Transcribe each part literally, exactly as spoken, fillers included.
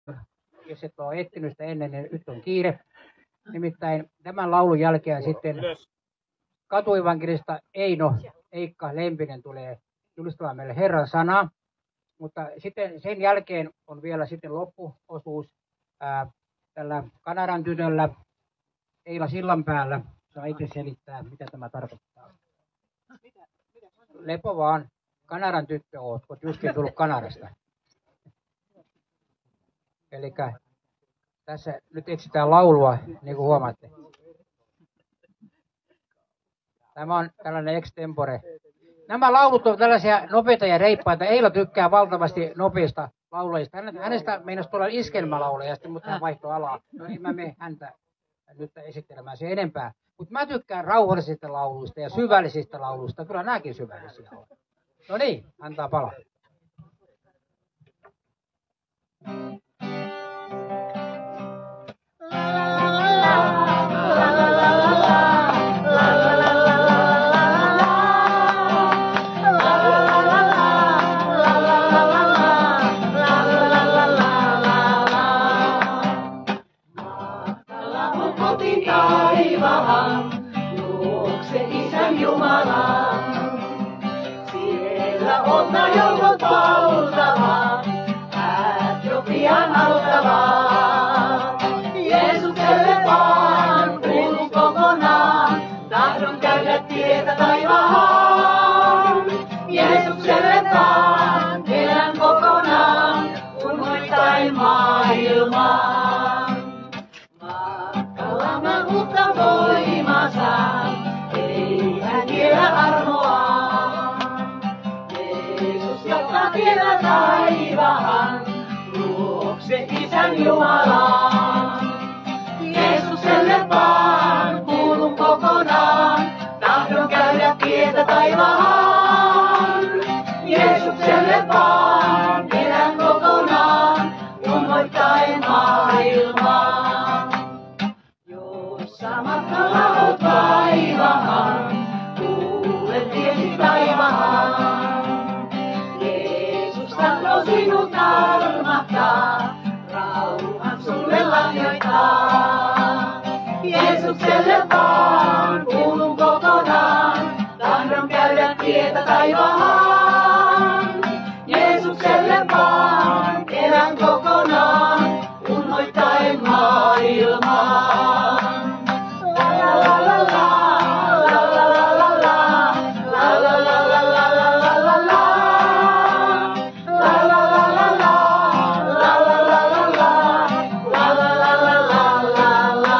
jos et ole etsinyt sitä ennen, niin nyt on kiire. Nimittäin tämän laulun jälkeen sitten katuevankelista Eino Eikka Lempinen tulee julistamaan meille Herran sanaa. Mutta sitten sen jälkeen on vielä sitten loppuosuus ää, tällä Kanadan tytöllä Eila Sillanpäällä. Saa itse selittää, mitä tämä tarkoittaa. Lepo vaan. Kanadan tyttö oot, kun justiin tullut Kanadasta. Eli tässä nyt etsitään laulua, niin kuin huomaatte. Tämä on tällainen extempore. Nämä laulut ovat tällaisia nopeita ja reippaita. Eila tykkää valtavasti nopeista laulajista. Hänestä meinasi tulla iskelmälaulaja, mutta hän vaihtoi alaa. No en mä mene häntä nyt esittelemään se enempää. Mutta mä tykkään rauhallisista lauluista ja syvällisistä lauluista. Kyllä nämäkin syvällisiä on. No niin, antaa palaa. Jeesukselle vaan kuulun kokonaan, tahdon käydä tietä taivaan. Jeesukselle vaan elän kokonaan, unohtaen maailmaan. Matkalla mä uutta voimaa saan, ei hän tiedä armoaan. Jeesus johtaa tietä taivaan, luokse Isän Jumalaan. Jeesukselle vaan kuulun kokonaan, tahdon käydä tietä taivaan. Jeesukselle vaan elän kokonaan, unohtaen maailmaan. Jossa matkalla oot vaivaan, kuule tiesi taivaan. Jeesus tahtoo sinut armahtaa, rauhan sulle lahjoittaa. Jeesukselle vaan kuulun kokonaan, tahdon käydä tietä taivaan. Jeesukselle vaan elän kokonaan, unohtaen maailmaan. La la la la la, la la la la la, la la la la la la la la la. La la la la la, la la la la la, la la la la la la.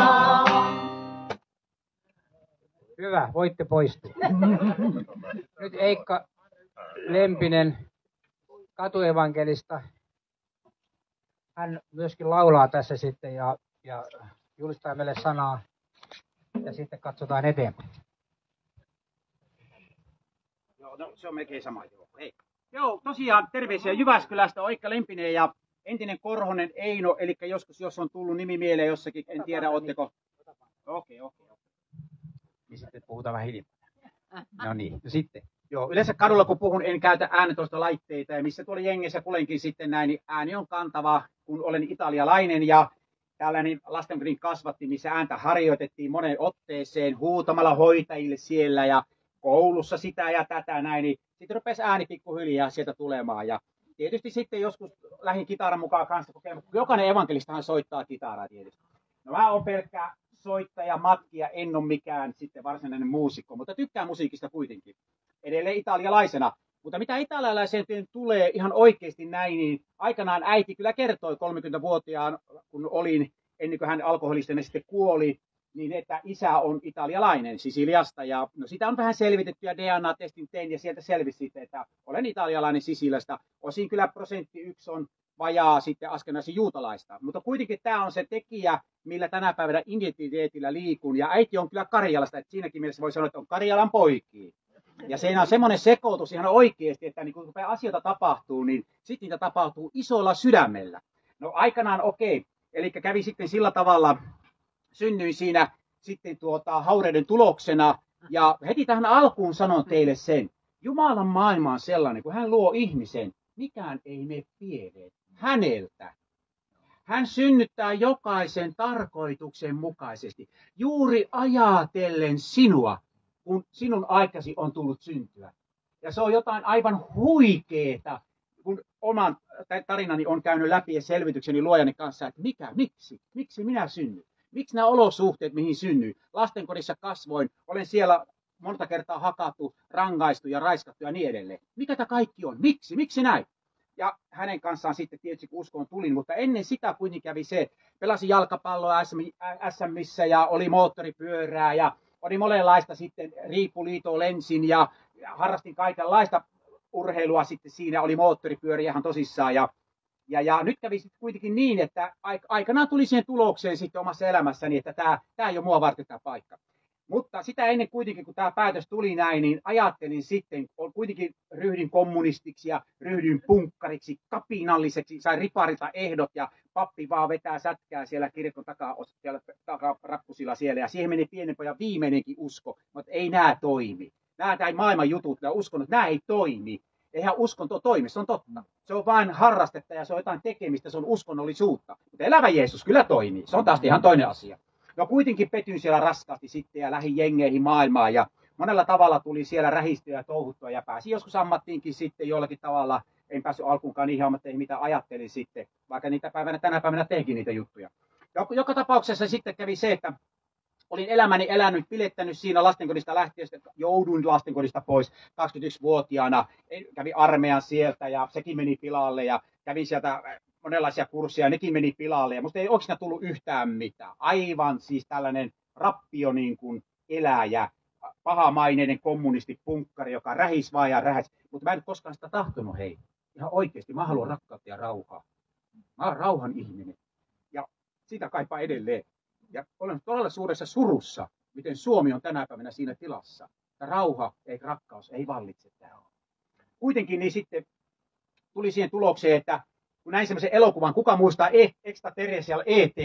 Hyvä, voitte poistua. Nyt Eikka Lempinen katuevankelista. Hän myöskin laulaa tässä sitten ja, ja julistaa meille sanaa. Ja sitten katsotaan eteenpäin. Joo, no se on melkein sama. Joo, hei. Joo, tosiaan terveisiä Jyväskylästä, Eikka Lempinen ja entinen Korhonen Eino, eli joskus jos on tullut nimi mieleen jossakin, en tiedä, ootteko. Okei, okei, okei. Niin sitten puhutaan vähän hiljempaa. No niin, no sitten. Joo, yleensä kadulla kun puhun, en käytä äänentoistolaitteita ja missä tuolla jengessä kulenkin sitten näin, niin ääni on kantava, kun olen italialainen ja tällainen lastenkodin kasvatti, missä ääntä harjoitettiin moneen otteeseen huutamalla hoitajille siellä ja koulussa sitä ja tätä näin, niin sitten rupesi ääni pikkuhiljaa sieltä tulemaan ja tietysti sitten joskus lähdin kitaran mukaan kanssa kokemaan, jokainen evankelistahan soittaa kitaraa tietysti. No mä oon pelkkä soittaja, matkia, en ole mikään sitten varsinainen muusikko, mutta tykkään musiikista kuitenkin. Edelleen italialaisena. Mutta mitä italialaiseen tulee ihan oikeasti näin, niin aikanaan äiti kyllä kertoi kolmekymmentävuotiaan, kun olin, ennen kuin hän alkoholistinen sitten kuoli, niin että isä on italialainen Sisiliasta. Ja no sitä on vähän selvitetty ja D N A-testin tein ja sieltä selvisi sitten, että olen italialainen Sisiliasta. Osin kyllä prosentti yksi on vajaa sitten askenaisen juutalaista. Mutta kuitenkin tämä on se tekijä, millä tänä päivänä identiteetillä liikun. Ja äiti on kyllä Karjalasta, että siinäkin mielessä voi sanoa, että on Karjalan poikia. Ja siinä on semmoinen sekoitus ihan oikeasti, että niin kun asioita tapahtuu, niin sitten niitä tapahtuu isolla sydämellä. No aikanaan okei, okay. Eli kävi sitten sillä tavalla, synnyin siinä sitten tuota haureiden tuloksena. Ja heti tähän alkuun sanon teille sen, Jumalan maailma on sellainen, kun hän luo ihmisen, mikään ei mene pieleen häneltä. Hän synnyttää jokaisen tarkoituksen mukaisesti, juuri ajatellen sinua, kun sinun aikasi on tullut syntyä. Ja se on jotain aivan huikeeta, kun oman tarinani on käynyt läpi ja selvitykseni luojani kanssa, että mikä, miksi, miksi minä synnyin? Miksi nämä olosuhteet, mihin synnyin? Lastenkodissa kasvoin, olen siellä monta kertaa hakattu, rangaistu ja raiskattu ja niin edelleen. Mikä tämä kaikki on? Miksi? Miksi näin? Ja hänen kanssaan sitten tietysti kun uskoon tulin, mutta ennen sitä kuitenkin kävi se, että pelasin jalkapalloa S M:ssä ja oli moottoripyörää ja oli monenlaista sitten riipuliitoa lensin ja harrastin kaikenlaista urheilua sitten siinä, oli moottoripyöriä ihan tosissaan ja Ja, ja nyt kävi sitten kuitenkin niin, että aikanaan tuli siihen tulokseen sitten omassa elämässäni, että tämä, tämä ei ole mua varten tämä paikka. Mutta sitä ennen kuitenkin, kun tämä päätös tuli näin, niin ajattelin sitten, kuitenkin ryhdyin kommunistiksi ja ryhdyin punkkariksi, kapinalliseksi, sain riparilta ehdot ja pappi vaan vetää sätkää siellä kirkon takaa, siellä takarakkusilla siellä. Ja siihen meni pienen pojan viimeinenkin usko, mutta ei nämä toimi. Nämä tai maailman jutut, nämä uskonnot, nämä ei toimi. Eihän uskonto toimi, se on totta. Se on vain harrastetta ja se on jotain tekemistä, se on uskonnollisuutta. Mutta elävä Jeesus kyllä toimii, se on taas ihan toinen asia. No kuitenkin petyin siellä raskaasti sitten ja lähdin jengeihin maailmaan ja monella tavalla tuli siellä rähistöä ja touhuttua ja pääsin joskus ammattiinkin sitten jollakin tavalla. En päässyt alkuunkaan niihin ammatteihin, mitä ajattelin sitten, vaikka niitä päivänä, tänä päivänä teinkin niitä juttuja. Joka tapauksessa sitten kävi se, että olin elämäni elänyt, pilettänyt siinä lastenkodista lähtien, jouduin lastenkodista pois kaksikymmentäyksivuotiaana, kävin armeijan sieltä ja sekin meni pilalle ja kävin sieltä monenlaisia kursseja ja nekin meni pilalle ja musta ei oikeastaan tullut yhtään mitään. Aivan siis tällainen rappio niin kuin eläjä, pahamaineinen kommunistipunkkari, joka rähis vaan ja rähäs, mutta mä en koskaan sitä tahtonut, hei. Ihan oikeasti, mä haluan rakkautta ja rauhaa. Mä oon rauhan ihminen ja sitä kaipaa edelleen. Ja olen todella suuressa surussa, miten Suomi on tänä päivänä siinä tilassa. Että rauha eikä rakkaus ei vallitse täällä. Kuitenkin niin sitten tuli siihen tulokseen, että kun näin semmoisen elokuvan, kuka muistaa Extraterrestrial E T?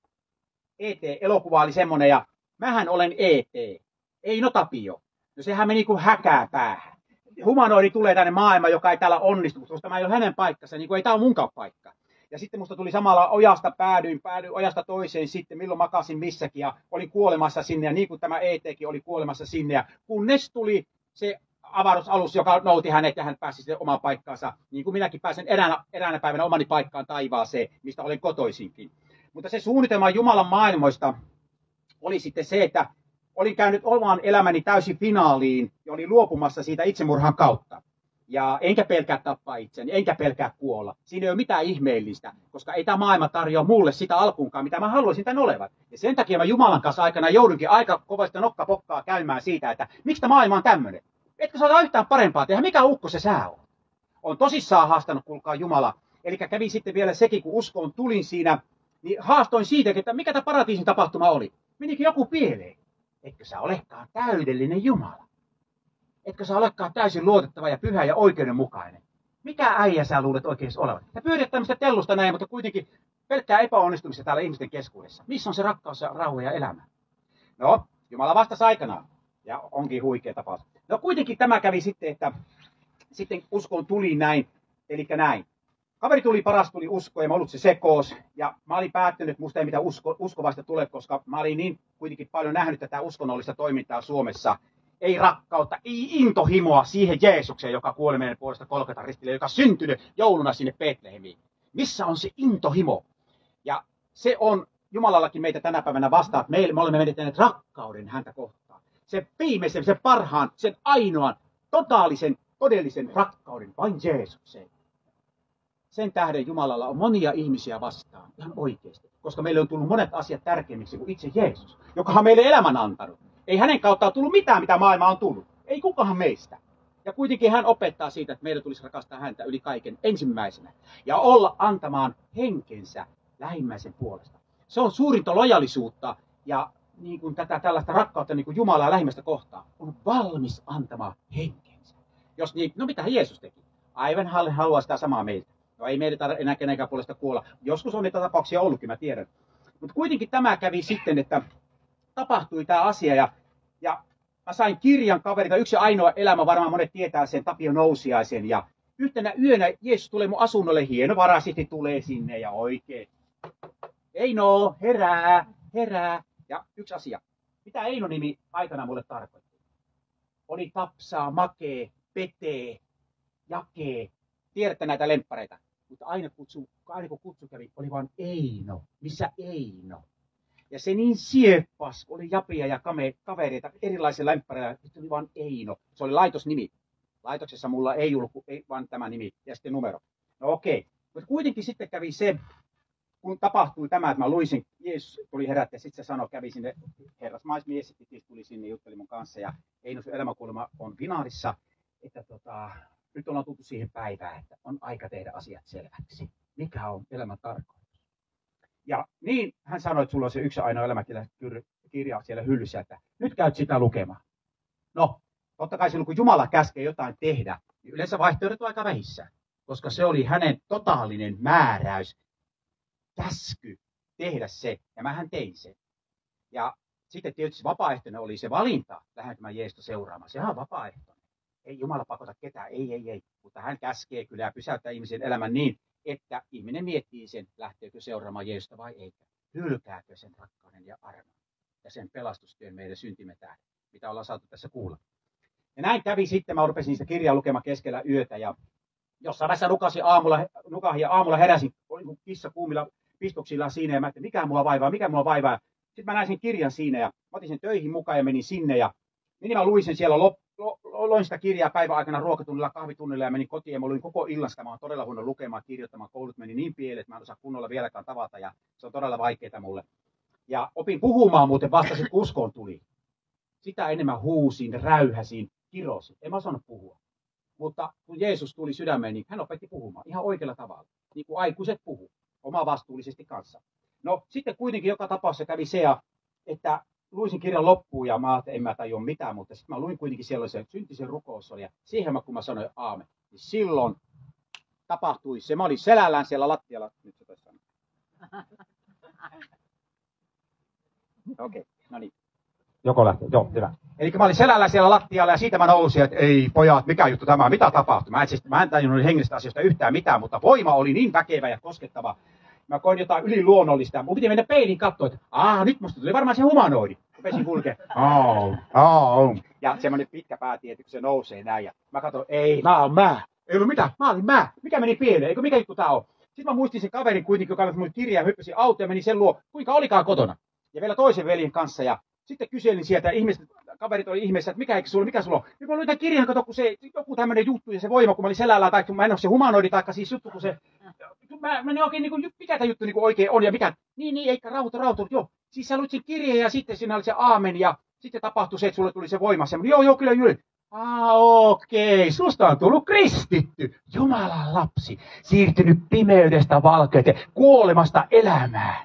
E T-elokuva oli semmoinen ja mähän olen E T, ei no Tapio. No sehän meni kuin häkää päähän. Humanoidi tulee tänne maailmaan, joka ei täällä onnistu, koska tämä ei ole hänen paikkansa, niin kuin ei tämä ole munkaan paikka. Ja sitten musta tuli samalla ojasta päädyin, päädyin ojasta toiseen sitten, milloin makasin missäkin ja olin kuolemassa sinne ja niin kuin tämä E T:kin oli kuolemassa sinne. Ja kunnes tuli se avaruusalus, joka nouti hänet ja hän pääsi sitten omaan paikkaansa, niin kuin minäkin pääsen eräänä, eräänä päivänä omani paikkaan taivaaseen, mistä olen kotoisinkin. Mutta se suunnitelma Jumalan maailmoista oli sitten se, että olin käynyt oman elämäni täysin finaaliin ja olin luopumassa siitä itsemurhan kautta. Ja enkä pelkää tappaa itseni, enkä pelkää kuolla. Siinä ei ole mitään ihmeellistä, koska ei tämä maailma tarjoa mulle sitä alkuunkaan, mitä mä haluaisin tämän olevan. Ja sen takia mä Jumalan kanssa aikana joudunkin aika kovasti nokkapokkaa käymään siitä, että miksi tämä maailma on tämmöinen. Etkö saa yhtään parempaa tehdä, mikä ukko se sää on? On tosissaan haastanut, kuulkaa Jumala. Eli kävi sitten vielä sekin, kun uskoon tulin siinä, niin haastoin siitä, että mikä tämä paratiisin tapahtuma oli. Menikin joku pieleen. Etkö sä olekaan täydellinen Jumala? Etkö sä olekaan täysin luotettava ja pyhä ja oikeudenmukainen? Mikä äijä sä luulet oikein olevan? Ja pyydät tämmöistä tellusta näin, mutta kuitenkin pelkkää epäonnistumista täällä ihmisten keskuudessa. Missä on se rakkaus ja rauha ja elämä? No, Jumala vastasi aikanaan. Ja onkin huikea tapaus. No kuitenkin tämä kävi sitten, että sitten uskoon tuli näin, eli näin. Kaveri tuli, paras tuli usko ja mä ollut se sekoos. Ja mä olin päättänyt, että musta ei mitään usko, uskovasta tule, koska mä olin niin kuitenkin paljon nähnyt tätä uskonnollista toimintaa Suomessa. Ei rakkautta, ei intohimoa siihen Jeesukseen, joka kuoli meidän puolesta Golgatan ristille, joka syntynyt jouluna sinne Betlehemiin. Missä on se intohimo? Ja se on Jumalallakin meitä tänä päivänä vastaan, että me, me olemme menettäneet rakkauden häntä kohtaan. Se viimeisen, sen parhaan, sen ainoan, totaalisen, todellisen rakkauden vain Jeesukseen. Sen tähden Jumalalla on monia ihmisiä vastaan, ihan oikeasti. Koska meille on tullut monet asiat tärkeimmiksi kuin itse Jeesus, joka on meille elämän antanut. Ei hänen kauttaan tullut mitään, mitä maailma on tullut. Ei kukaan meistä. Ja kuitenkin hän opettaa siitä, että meidän tulisi rakastaa häntä yli kaiken ensimmäisenä. Ja olla antamaan henkensä lähimmäisen puolesta. Se on suurinta lojallisuutta ja niin kuin tätä tällaista rakkautta niin kuin Jumalaa lähimmäistä kohtaan. On valmis antamaan henkensä. Jos niin, no mitä Jeesus teki? Aivan hän haluaa sitä samaa meiltä. No ei meidän tarvitse enää kenenkään puolesta kuolla. Joskus on niitä tapauksia ollutkin, mä tiedän. Mutta kuitenkin tämä kävi sitten, että tapahtui tämä asia ja, ja mä sain kirjan kaverilta, yksi ainoa elämä, varmaan monet tietää sen, Tapio Nousiaisen. Ja yhtenä yönä Jeesus tulee mun asunnolle, hieno varasisti tulee sinne ja oikein Eino, herää, herää. Ja yksi asia. Mitä Eino-nimi aikana mulle tarkoitti? Oli tapsaa, makee, petee, jakee. Tiedätte näitä lemppareita. Mutta aina, kutsu, aina kun kutsu kävi, oli vaan Eino. Missä Eino? Ja se niin sieppas, oli japia ja kame, kavereita, erilaisia lemppareita, että oli vaan Eino. Se oli laitosnimi. Laitoksessa mulla ei ollut ei, vaan tämä nimi ja sitten numero. No okei. Mutta kuitenkin sitten kävi se, kun tapahtui tämä, että mä luisin, Jeesus tuli herättää, ja sitten se sanoi, kävi sinne, herrasmaismies tuli sinne, jutteli mun kanssa, ja Eino sun elämänkuolema on vinaarissa, että tota, nyt ollaan tultu siihen päivään, että on aika tehdä asiat selväksi. Mikä on elämän tarkoitus? Ja niin hän sanoi, että sulla on se yksi ainoa elämäkirja siellä hyllyssä, että nyt käyt sitä lukemaan. No, totta kai silloin kun Jumala käskee jotain tehdä, niin yleensä vaihtoehdot on aika vähissä, koska se oli hänen totaalinen määräys, käsky tehdä se, ja mähän tein sen. Ja sitten tietysti vapaaehtoinen oli se valinta, lähdenkö mä Jeesusta seuraamaan. Sehän on vapaaehtoinen. Ei Jumala pakota ketään, ei, ei, ei. Mutta hän käskee kyllä ja pysäyttää ihmisen elämän niin, että ihminen miettii sen, lähteekö seuraamaan Jeesusta vai ei. Hylkääkö sen rakkauden ja armon ja sen pelastustyön meidän syntimme tähden, mitä ollaan saatu tässä kuulla. Ja näin kävi sitten, mä rupesin sitä kirjaa lukemaan keskellä yötä ja jossain vaiheessa nukasin aamulla, nukahin ja aamulla heräsin kissa kuumilla pistoksilla siinä ja mä ajattelin, mikä mulla vaivaa, mikä mulla vaivaa. Sitten mä näin sen kirjan siinä ja mä otin sen töihin mukaan ja menin sinne ja niin mä luin sen siellä, lo, lo, loin sitä kirjaa päivän aikana ruokatunnilla, kahvitunnilla ja menin kotiin ja mä luin koko illan sitä. Mä oon todella huono lukemaan, kirjoittamaan, koulut meni niin pieleen, että mä en osaa kunnolla vieläkään tavata ja se on todella vaikeaa mulle. Ja opin puhumaan muuten vasta sitten kun uskoon tuli. Sitä enemmän huusin, räyhäsin, kirosin. En mä osannut puhua. Mutta kun Jeesus tuli sydämeen, niin hän opetti puhumaan ihan oikealla tavalla. Niin kuin aikuiset puhuu, oma vastuullisesti kanssa. No sitten kuitenkin joka tapauksessa kävi se, että luisin kirjan loppuun ja mä ajattelin, en mä tajua mitään, mutta sitten mä luin kuitenkin sellaisen syntisen rukous oli. Ja siihen mä, kun mä sanoin aamen, niin silloin tapahtui se. Mä olin selällään siellä lattialla. Nyt se toisi sanoa. Okei, okay, no niin. Joko lähtee? Joo, hyvä. Eli mä olin selällä siellä lattialla ja siitä mä nousin, että ei pojat, mikä juttu tämä on, mitä tapahtui. Mä en, siis, mä en tajunnut hengellisestä asioista yhtään mitään, mutta voima oli niin väkevä ja koskettava. Mä koin jotain yliluonnollista. Mun piti mennä peiliin katsoa, että aah, nyt musta tuli varmaan se humanoidi. Rupesin kulkea. Oh, oh. Ja semmoinen pitkä päätieto, kun se nousee näin. Ja mä katsoin, ei, mä oon mä. Ei ollut mitään, mä olin mä. Mikä meni pieleen? Eikö mikä juttu tää on? Sitten mä muistin sen kaverin kuitenkin, joka oli mun kirjaa, hyppäsin autoon ja meni sen luo, kuinka olikaan kotona. Ja vielä toisen veljen kanssa. Ja sitten kyselin sieltä, ihmiset, kaverit oli ihmeessä, että mikä eikö sulla, mikä sulla on. Nyt mä luin tämän kirjan, kato, kun se joku tämmöinen juttu ja se voima, kun mä olin selällä, tai kun mä en ole se humanoidi, tai siis juttu, kun se, mä, mä en oikein, niin kuin, mikä tämä juttu niin kuin oikein on, ja mikä, niin, niin, eikä rauhoitu, rauhoitu, joo. Siis sä luit sen kirjan, ja sitten siinä oli se aamen, ja sitten tapahtui se, että sulle tuli se voima, semmoinen, joo, joo, kyllä, kyllä. Ah, okei, okay. Susta on tullut kristitty, Jumalan lapsi, siirtynyt pimeydestä valkeuteen, kuolemasta elämään.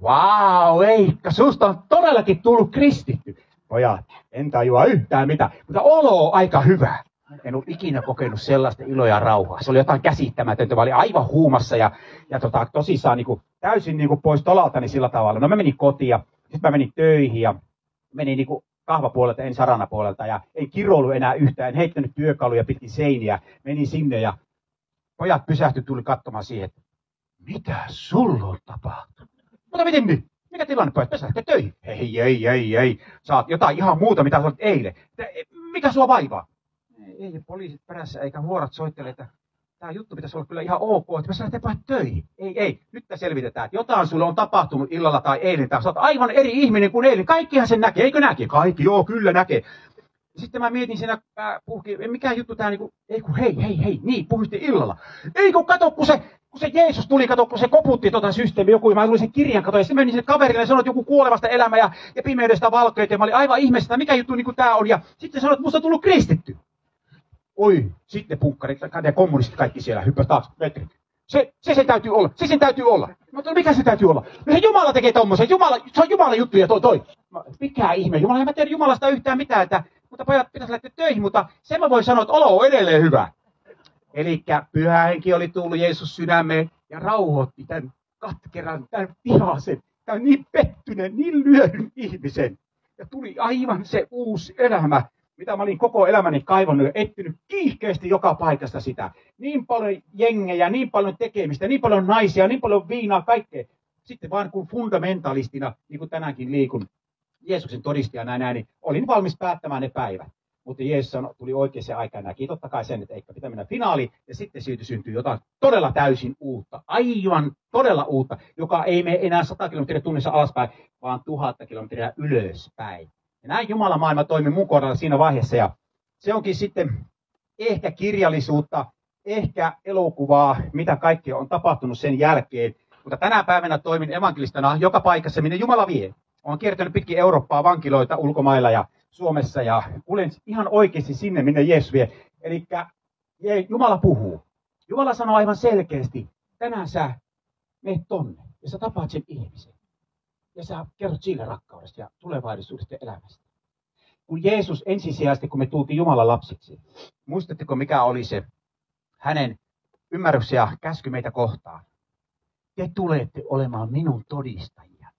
Vau, Eikka, susta on todellakin tullut kristitty. Pojat, en tajua yhtään mitään, mutta olo on aika hyvä. En ole ikinä kokenut sellaista iloa ja rauhaa. Se oli jotain käsittämätöntä, mä olin aivan huumassa ja, ja tota, tosissaan niin kuin, täysin niin kuin, pois tolaltani sillä tavalla. No mä menin kotiin ja sitten mä menin töihin ja menin niin kuin, kahvapuolelta, en saranapuolelta ja en kiroilu enää yhtään, en heittänyt työkaluja pitkin seiniä. Menin sinne ja pojat pysähtyi, tuli katsomaan siihen, että mitä sulla on tapahtunut? Mutta miten nyt? Mikä tilanne, pojat? Tässä lähtee töihin. Ei, ei, ei, ei. Saat jotain ihan muuta, mitä sä olet eilen. Mikä sua vaivaa? Ei, ei poliisit perässä eikä huorat soittele, että tämä juttu pitäisi olla kyllä ihan ok, että mä lähtee pojat töihin. Ei, ei. Nyt tämä selvitetään, että jotain sulle on tapahtunut illalla tai eilen. Sä oot aivan eri ihminen kuin eilen. Kaikkihan sen näkee, eikö näkee? Kaikki, joo, kyllä näkee. Sitten mä mietin siinä, äh, puhki, mikä juttu tää niinku, ei kun hei, hei, hei, niin, puhuitte illalla. Ei kun kato, kun se, kun se Jeesus tuli, kato, kun se koputti tota systeemi joku, ja mä luin sen kirjan, kato, ja sitten menin sen kaverille ja sanoin, että joku kuolevasta elämää ja, ja pimeydestä valkeuteen, ja mä olin aivan ihmeessä, että mikä juttu niinku tää on, ja sitten sanoit, että musta on tullut kristitty. Oi, sitten punkkarit ja kommunistit kaikki siellä, hyppäs taas, metrit. Se, se sen täytyy olla, se sen täytyy olla. Mutta mikä se täytyy olla? No se Jumala tekee tommosen, Jumala, se on Jumalan juttu ja toi, toi. Mikä ihme, Jumala, en mä tiedä Jumalasta yhtään mitään, että mutta pojat pitäisi lähteä töihin, mutta sen mä voin sanoa, että olo on edelleen hyvä. Elikkä Pyhä Henki oli tullut Jeesus sydämeen ja rauhoitti tämän katkeran, tämän vihaisen, tämän niin pettyneen, niin lyödyn ihmisen. Ja tuli aivan se uusi elämä, mitä mä olin koko elämäni kaivannut ja etsinyt kiihkeästi joka paikasta sitä. Niin paljon jengejä, niin paljon tekemistä, niin paljon naisia, niin paljon viinaa, kaikkea. sitten vaan kun fundamentalistina, niin kuin tänäänkin liikun, Jeesuksen todistajana näin, niin olin valmis päättämään ne päivät. Mutta Jeesus sanoi, tuli oikeaan aikaan näki totta kai sen, että eikä pitää mennä finaaliin, ja sitten siitä syntyy jotain todella täysin uutta, aivan todella uutta, joka ei mene enää sata kilometriä tunnissa alaspäin, vaan tuhatta kilometriä ylöspäin. Ja näin Jumalan maailma toimi mun kohdalla siinä vaiheessa, ja se onkin sitten ehkä kirjallisuutta, ehkä elokuvaa, mitä kaikkea on tapahtunut sen jälkeen. Mutta tänä päivänä toimin evankelistana joka paikassa, minne Jumala vie. Olen kiertänyt pitkin Eurooppaa vankiloita ulkomailla ja Suomessa ja kuulen ihan oikeasti sinne, minne Jeesus vie. Eli Jumala puhuu. Jumala sanoo aivan selkeästi, tänään sä menet tonne ja sä tapaat sen ihmisen. Ja sä kerrot sille rakkaudesta ja tulevaisuudesta ja elämästä. Kun Jeesus ensisijaisesti, kun me tultiin Jumalan lapsiksi, muistatteko mikä oli se hänen ymmärrys ja käsky meitä kohtaan? Te tulette olemaan minun todistajia.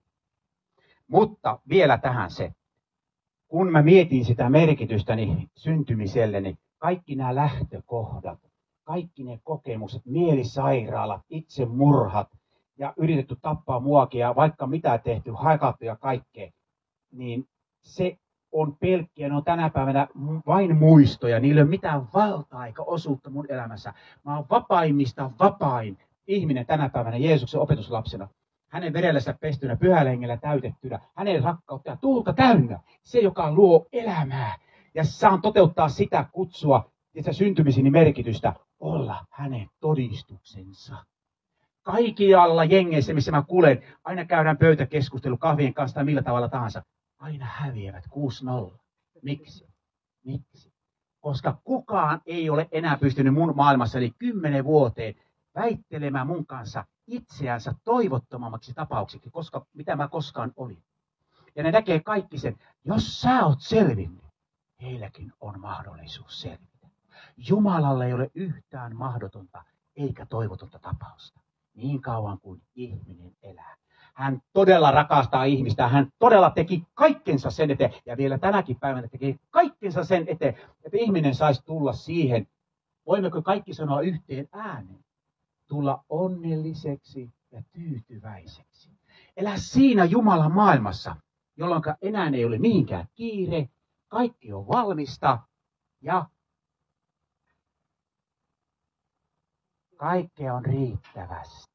Mutta vielä tähän se, kun mä mietin sitä merkitystäni syntymiselle, niin kaikki nämä lähtökohdat, kaikki ne kokemukset, mielisairaalat, itsemurhat ja yritetty tappaa muakin ja vaikka mitä tehty, haikattu ja kaikkea, niin se on pelkkiä, ne on tänä päivänä vain muistoja, niillä ei ole mitään valtaa eikä osuutta mun elämässä. Mä oon vapaimmista vapain ihminen tänä päivänä Jeesuksen opetuslapsena. Hänen verellensä pestynä, pyhällä hengellä täytettynä, hänen rakkautta ja tulta täynnä. Se, joka luo elämää. Ja saan toteuttaa sitä kutsua ja sitä syntymiseni merkitystä, olla hänen todistuksensa. Kaikkialla jengeissä, missä mä kuulen, aina käydään pöytäkeskustelu kahvien kanssa tai millä tavalla tahansa. Aina häviävät kuusi nolla. Miksi? Miksi? Koska kukaan ei ole enää pystynyt mun maailmassani kymmenen vuoteen väittelemään mun kanssa itseänsä toivottomammaksi tapauksiksi, koska mitä mä koskaan olin. Ja ne näkee kaikki sen, jos sä oot selvinnyt, heilläkin on mahdollisuus selvitä. Jumalalle ei ole yhtään mahdotonta eikä toivotonta tapausta, niin kauan kuin ihminen elää. Hän todella rakastaa ihmistä, hän todella teki kaikkensa sen eteen, ja vielä tänäkin päivänä teki kaikkensa sen eteen, että ihminen saisi tulla siihen, voimmeko kaikki sanoa yhteen ääneen, tulla onnelliseksi ja tyytyväiseksi. Elä siinä Jumalan maailmassa, jolloin enää ei ole mihinkään kiire, kaikki on valmista ja kaikkea on riittävästi.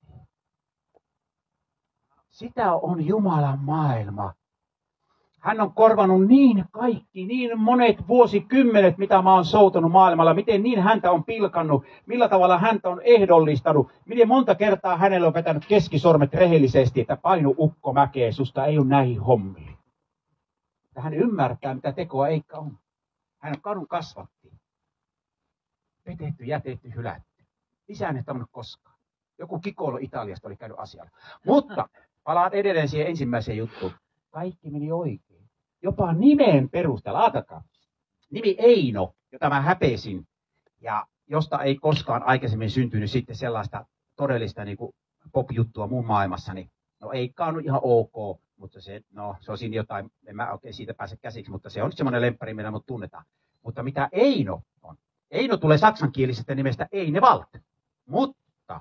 Sitä on Jumalan maailma. Hän on korvannut niin kaikki, niin monet vuosikymmenet, mitä mä oon soutanut maailmalla, miten niin häntä on pilkannut, millä tavalla häntä on ehdollistanut, miten monta kertaa hänelle on vetänyt keskisormet rehellisesti, että painu ukko mäkeä, susta ei ole näihin hommiin. Että hän ymmärtää, mitä tekoa eikä on. Hän on kadun kasvatti. Petetty, jätetty, hylätty. Isä ei tavannut koskaan. Joku kikoilu Italiasta oli käynyt asialla. Mutta palaan edelleen siihen ensimmäiseen juttuun. Kaikki meni oikein. Jopa nimen perusteella. Ajatelkaa. Nimi Eino, jota mä häpesin, ja josta ei koskaan aikaisemmin syntynyt sitten sellaista todellista niin kuin pop-juttua mun maailmassani. No ei ollut ihan ok, mutta se, no, se on siinä jotain, en mä oikein siitä pääse käsiksi, mutta se on nyt semmoinen lemppari, millä mut tunnetaan. Mutta mitä Eino on? Eino tulee saksankielisestä nimestä Einewald. Mutta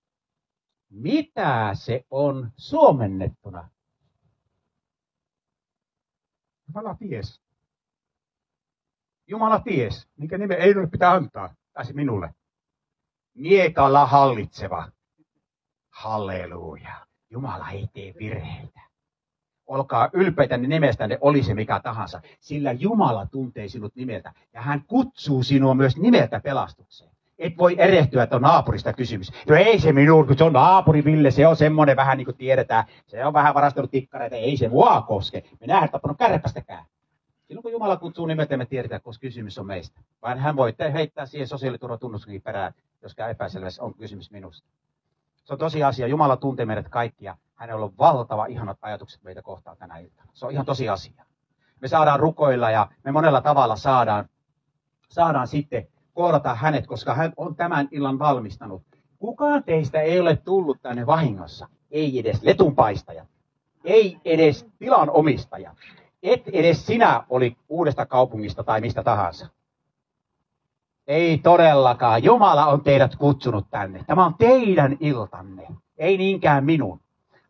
mitä se on suomennettuna? Jumala ties. Jumala ties, minkä nimen Einolle pitää antaa. Pääsi minulle. Miekalla hallitseva. Halleluja. Jumala ei tee virheitä. Olkaa ylpeitä nimestänne, oli se mikä tahansa. Sillä Jumala tuntee sinut nimeltä. Ja hän kutsuu sinua myös nimeltä pelastukseen. Et voi erehtyä, että on naapurista kysymys. No ei se minun, kun se on naapuri Ville, se on semmoinen vähän niin kuin tiedetään. Se on vähän varastanut tikkareita, ei se mua koske. Me nähdään tappanut kärpästäkään. Silloin kun Jumala kutsuu nimeltä, me tiedetään, koska kysymys on meistä. Vaan hän voi heittää siihen sosiaaliturvatunnuskin perään, joskaan epäselvässä on kysymys minusta. Se on tosiasia. Jumala tuntee meidät kaikkia. Hänellä on valtava ihanat ajatukset meitä kohtaan tänä iltana. Se on ihan tosiasia. Me saadaan rukoilla ja me monella tavalla saadaan, saadaan sitten kohdata hänet, koska hän on tämän illan valmistanut. Kukaan teistä ei ole tullut tänne vahingossa. Ei edes letunpaistajat. Ei edes tilan omistajat. Et edes sinä oli Uudesta Kaupungista tai mistä tahansa. Ei todellakaan. Jumala on teidät kutsunut tänne. Tämä on teidän iltanne. Ei niinkään minun.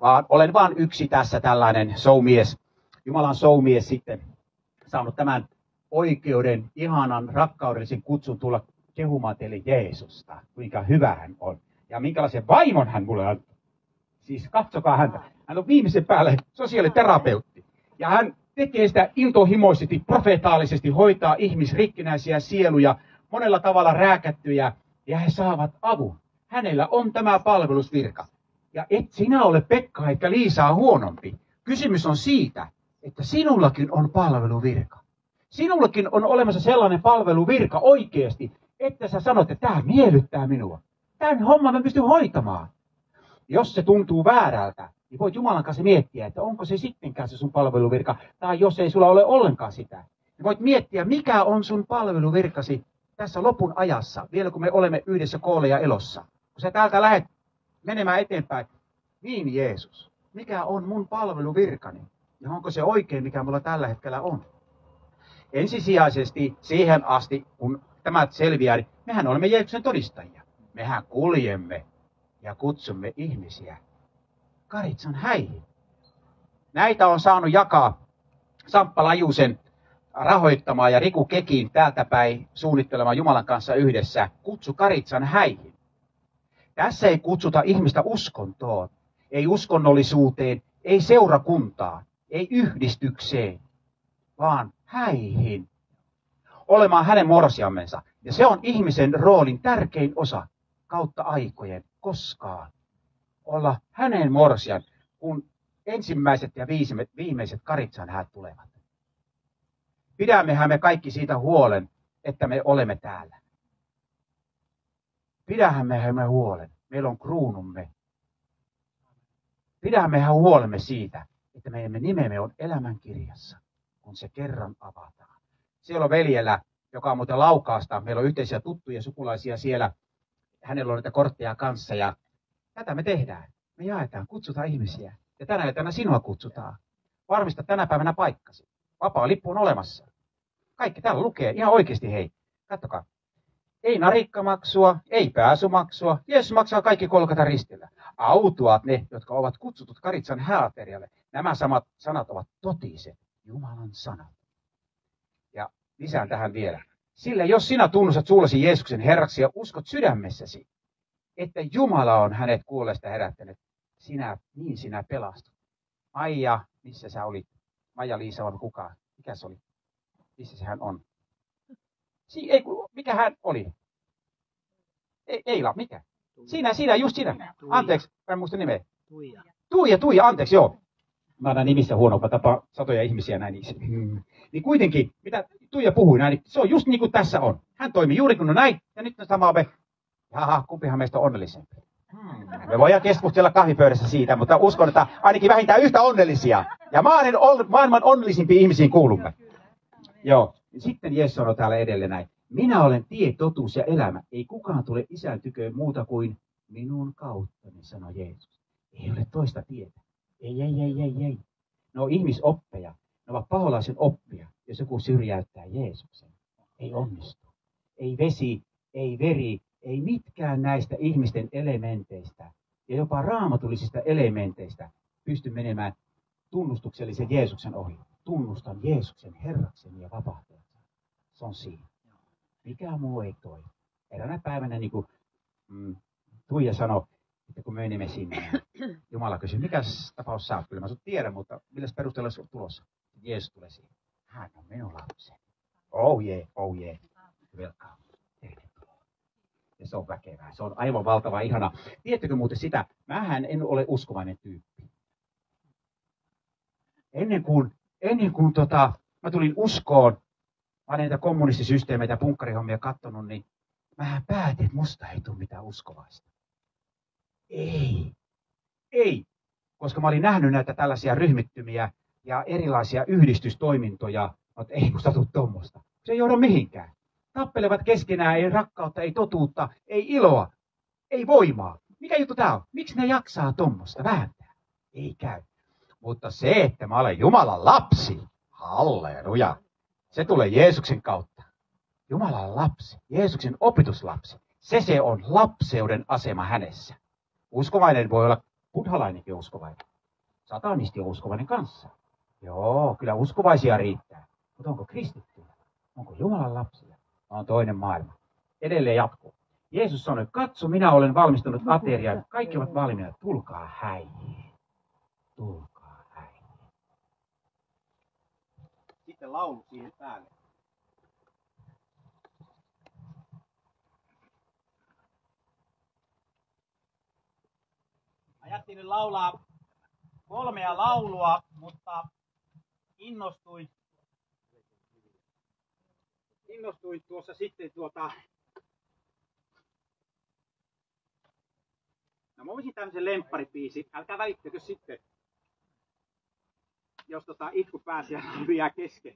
vaan olen vain yksi tässä tällainen showmies, Jumalan showmies sitten, saanut tämän oikeuden, ihanan, rakkaudellisen kutsun tulla kehumaan teille Jeesusta, kuinka hyvä hän on. Ja minkälaisen vaimon hän mulle antoi. Siis katsokaa häntä. Hän on viimeisen päälle sosiaaliterapeutti. Ja hän tekee sitä intohimoisesti, profeetaalisesti, hoitaa ihmisrikkinäisiä sieluja, monella tavalla rääkättyjä, ja he saavat avun. Hänellä on tämä palvelusvirka. Ja et sinä ole Pekka eikä Liisaa huonompi. Kysymys on siitä, että sinullakin on palveluvirka. Sinullakin on olemassa sellainen palveluvirka oikeasti, että sä sanot, että tämä miellyttää minua. Tämän homman mä pystyn hoitamaan. Jos se tuntuu väärältä, niin voit Jumalan kanssa miettiä, että onko se sittenkään se sun palveluvirka, tai jos ei sulla ole ollenkaan sitä. Niin voit miettiä, mikä on sun palveluvirkasi tässä lopun ajassa, vielä kun me olemme yhdessä koolla ja elossa. Kun sä täältä lähdet menemään eteenpäin, niin Jeesus, mikä on mun palveluvirkani? Ja onko se oikein, mikä mulla tällä hetkellä on? Ensisijaisesti siihen asti, kun tämä selviää, niin mehän olemme Jeesuksen todistajia. Mehän kuljemme ja kutsumme ihmisiä Karitsan häihin. Näitä on saanut jakaa Samppa Lajusen rahoittamaa ja Riku Kekin täältä päin suunnittelemaan Jumalan kanssa yhdessä Kutsu Karitsan häihin. Tässä ei kutsuta ihmistä uskontoon, ei uskonnollisuuteen, ei seurakuntaan, ei yhdistykseen, vaan häihin. Olemaan hänen morsiammensa. Ja se on ihmisen roolin tärkein osa kautta aikojen koskaan. Olla hänen morsian, kun ensimmäiset ja viimeiset Karitsan häät tulevat. Pidämmehän me kaikki siitä huolen, että me olemme täällä. Pidämmehän me huolen. Meillä on kruunumme. Pidämmehän huolemme siitä, että meidän nimemme on elämänkirjassa, kun se kerran avataan. Siellä on veljellä, joka on muuten Laukaasta. Meillä on yhteisiä tuttuja sukulaisia siellä. Hänellä on niitä kortteja kanssa ja tätä me tehdään. Me jaetaan, kutsutaan ihmisiä. Ja tänä iltana sinua kutsutaan. Varmista tänä päivänä paikkasi. Vapaa lippu on olemassa. Kaikki täällä lukee ihan oikeasti, hei. Katsokaa. Ei narikkamaksua, ei pääsymaksua. Jeesus maksaa kaikki kolkata ristillä. Autuaat ne, jotka ovat kutsutut Karitsan hääaterialle. Nämä samat sanat ovat totiset. Jumalan sanat. Ja lisään tähän vielä. Sillä jos sinä tunnustat suullasi Jeesuksen Herraksi ja uskot sydämessäsi, että Jumala on hänet kuolleesta herättänyt, sinä, niin sinä pelastut. Maija, missä sä olit? Maija-Liisa vai kuka? Mikä se oli? Missä se hän on? Si- ei, mikä hän oli? Ei, Eila, mikä? Siinä, siinä, just siinä. Anteeksi, mä en muista nimeä. Tuija. Tuija, Tuija, anteeksi, joo. Mä annan nimissä huonoa, mä tapaan satoja ihmisiä näin. Niin, niin kuitenkin, mitä Tuija puhui näin, niin se on just niin kuin tässä on. Hän toimi juuri kun on näin, ja nyt on samaa me. Jaha, kumpihan meistä on onnellisempi. Hmm. Me voidaan keskustella kahvipöydässä siitä, mutta uskon, että ainakin vähintään yhtä onnellisia. Ja maailman onnellisimpiin ihmisiin kuulumme. Joo. Sitten Jeesus sanoi täällä edelleen näin. Minä olen tie, totuus ja elämä. Ei kukaan tule Isän tyköön muuta kuin minun kauttani, sanoi Jeesus. Ei ole toista tietä. Ei, ei, ei, ei, ei. Ne on ihmisoppeja. Ne ovat paholaisen oppia, jos joku syrjäyttää Jeesuksen. Ei onnistu. Ei vesi, ei veri, ei mitkään näistä ihmisten elementeistä ja jopa raamatullisista elementeistä pysty menemään tunnustuksellisen Jeesuksen ohi. Tunnustan Jeesuksen Herrakseni ja vapahtajaksi. Se on siinä. Mikään muu ei toimi. Eräänä päivänä, niin kuin mm, Tuija sanoi, että kun menimme sinne, Jumala kysyi, mikä tapaus sä oot? Kyllä mä sut tiedän, mutta millä perusteella sä oot tulossa? Jeesus tulee siihen. Hän on minun lapseni. Oh jee, yeah, oh jee. Yeah. Welcome. Tervetuloa. Ja se on väkevää. Se on aivan valtava ihana. Tiedättekö muuten sitä? Mähän en ole uskovainen tyyppi. Ennen kuin, ennen kuin tota, mä tulin uskoon, mä olen niitä kommunistisysteemeitä ja punkkarihommia katsonut, niin mähän päätin, että musta ei tule mitään uskovaista. Ei. Ei. Koska mä olin nähnyt näitä tällaisia ryhmittymiä ja erilaisia yhdistystoimintoja, että ei musta tule tommoista. Se ei johda mihinkään. Tappelevat keskenään, ei rakkautta, ei totuutta, ei iloa, ei voimaa. Mikä juttu tää on? Miksi ne jaksaa tommosta vääntää? Ei käy. Mutta se, että mä olen Jumalan lapsi, halleluja, se tulee Jeesuksen kautta. Jumalan lapsi, Jeesuksen opituslapsi, se se on lapseuden asema hänessä. Uskovainen voi olla buddhalainenkin uskovainen. satanisti on uskovainen kanssa. Joo, kyllä uskovaisia riittää. Mutta onko kristittyjä? Onko Jumalan lapsia? On toinen maailma. Edelleen jatkuu. Jeesus sanoi, katso, minä olen valmistanut aterian. Kaikki ovat valmiina. Tulkaa häihin. Tulkaa häihin. Sitten laulu siihen päälle. Ajattelin laulaa kolmea laulua, mutta innostuin, innostuin tuossa sitten tuota... No mä voisin tämmöisen lempparipiisi, älkää välittäkö sitten, jos tota itku pääsi ja jää kesken.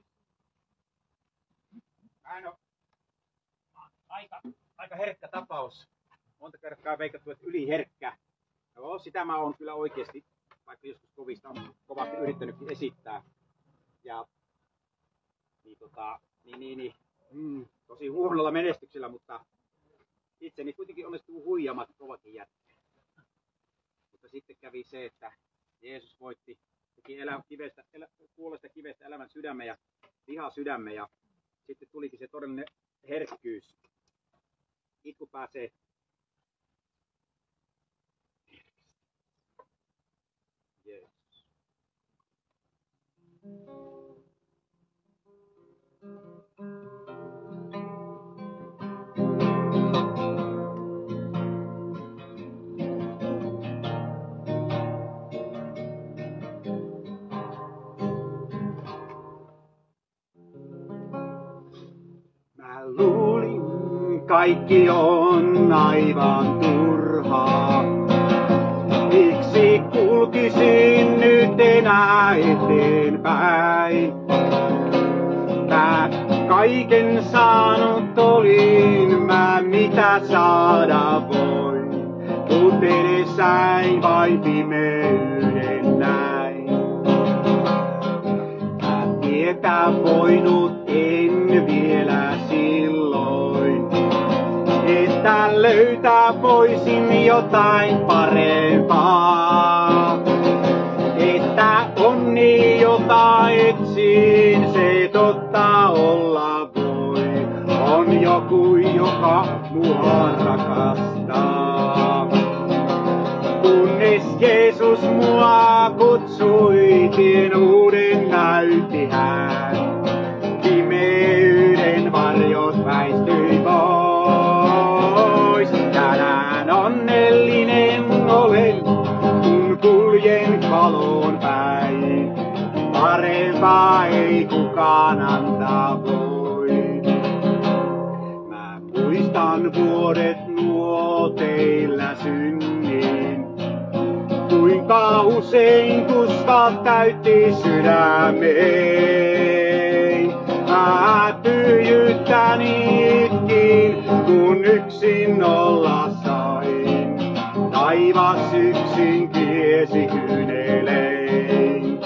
Mä en oo aika, aika herkkä tapaus. Monta kertaa veikattu, että yli herkkä. Joo, sitä mä oon kyllä oikeesti, vaikka joskus kovista on kovasti yrittänytkin esittää. Ja niin, tota, niin, niin, niin mm, tosi huonolla menestyksellä, mutta itseni kuitenkin onnistuu huijaamaan kovakin jätkä. Mutta sitten kävi se, että Jeesus voitti, teki elä, kivestä, elä, kuolesta kivestä elämän sydämen ja liha sydämen ja sitten tulikin se todellinen herkkyys. Itku pääsee Jeesus. Mä luulin, kaikki on aivan turhaa. Miksi kulkisin nyt enää eteenpäin? Mä kaiken saanut olin, mä mitä saada voin. Mut edessäin vain pimeyden näin. Mä tietää voinut en vielä silloin, että löytää voisin jotain parempaa. Että onni jota etsin, se totta olla voi. On joku, joka mua rakastaa. Kunnes Jeesus mua kutsui, tien uuden näytti hän. Pimeyden varjot väistyi pois. Tänään onnellinen olen, kun kuljen valon päin. Parempaa ei kukaan antaa voi. Mä muistan vuodet nuo teillä synnin. Kuinka usein tuskat täytti sydämeen. Mä tyhjyttäni itkin, kun yksin olla sain. Taivas yksin kiesi kyynelein.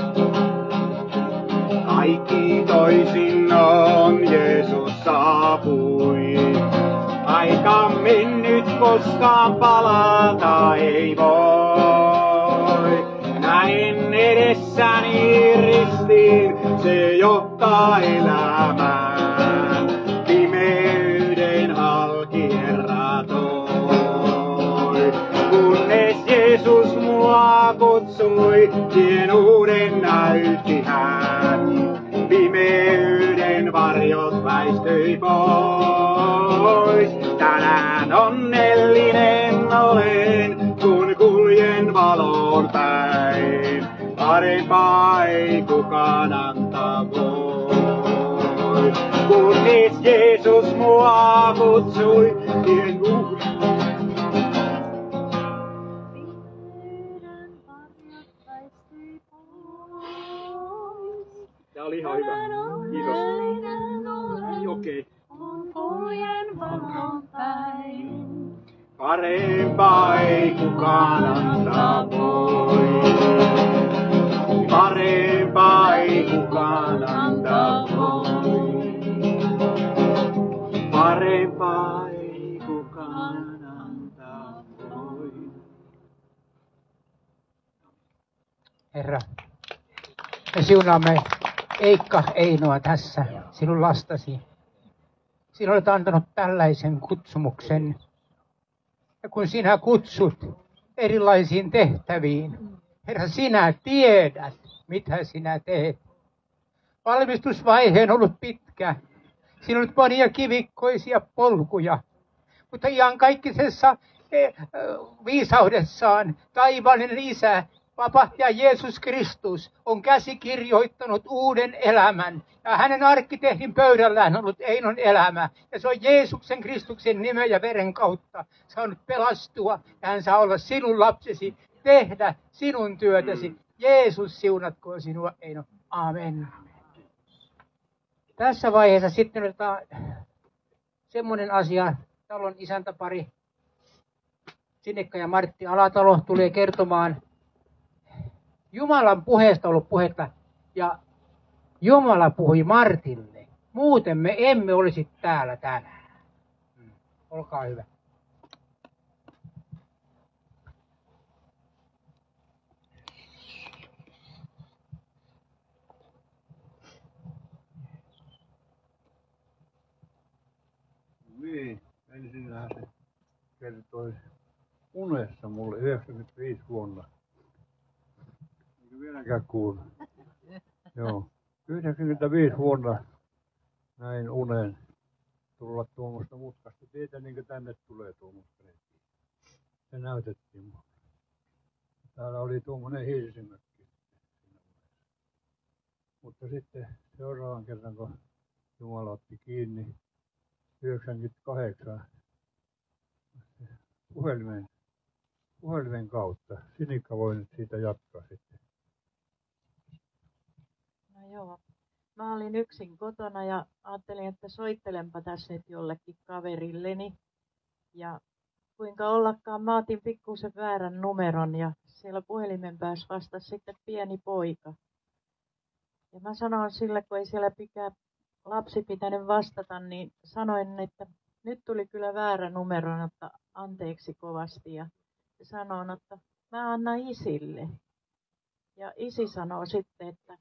Kaikki toisin on, Jeesus saapui. Aika mennyt, koskaan palata ei voi. Näen edessäni ristiin, se johtaa elämään. Pimeyden halki Herra toi. Kunnes Jeesus mua kutsui, tien uuden näytti hän. Pimeyden varjot väistyi pois. Tänään onnellinen olen, kun kuljen valon päin. Parempaa ei kukaan antaa voi. Kunnes Jeesus mua kutsui, tien uuden. Tämä oli ihan hyvä. Kiitos. Okei. Parempaa ei kukaan antaa voi. Parempaa ei kukaan antaa voi. Parempaa ei kukaan antaa voi. Herra, me siunaamme Eikka Einoa tässä, sinun lastasi. Sinä olet antanut tällaisen kutsumuksen. Ja kun sinä kutsut erilaisiin tehtäviin, Herra, sinä tiedät, mitä sinä teet. Valmistusvaihe on ollut pitkä. Siinä on ollut monia kivikkoisia polkuja. Mutta ihan kaikkisessa viisaudessaan taivaallinen Isä, vapahtaja Jeesus Kristus, on käsikirjoittanut uuden elämän. Ja hänen arkkitehdin pöydällään on ollut Einon elämä. Ja se on Jeesuksen Kristuksen nimen ja veren kautta saanut pelastua. Ja hän saa olla sinun lapsesi, tehdä sinun työtäsi. Jeesus siunatkoon sinua, Eino. Amen. Tässä vaiheessa sitten otetaan semmoinen asia. Talon isäntäpari Sinikka ja Martti Alatalo tulee kertomaan Jumalan puheesta ollut puhetta. Ja Jumala puhui Martille. Muuten me emme olisi täällä tänään. Olkaa hyvä. Niin, ensinnähän se kertoi unessa mulle yhdeksänkymmentäviisi vuonna. Eikä vieläkään kuulu. Joo. yhdeksänkymmentäviisi vuonna näin unen tulla tuommoista mutkasta tietä, niin kuin tänne tulee tuommoista. Se näytettiin mulle. Täällä oli tuommoinen hirsimökki. Mutta sitten seuraavan kerran, kun Jumala otti kiinni, yhdeksänkymmentäkahdeksan puhelimen, puhelimen kautta. Sinikka voi nyt siitä jatkaa sitten. No joo. Mä olin yksin kotona ja ajattelin, että soittelenpa tässä nyt jollekin kaverilleni. Ja kuinka ollakaan, mä otin pikkuisen väärän numeron ja siellä puhelimen päässä vastasi sitten pieni poika. Ja mä sanoin sille, kun ei siellä pikään lapsi pitänyt vastata, niin sanoin, että nyt tuli kyllä väärä numero, että anteeksi kovasti. Ja sanoin, että mä annan isille. Ja isi sanoo sitten, että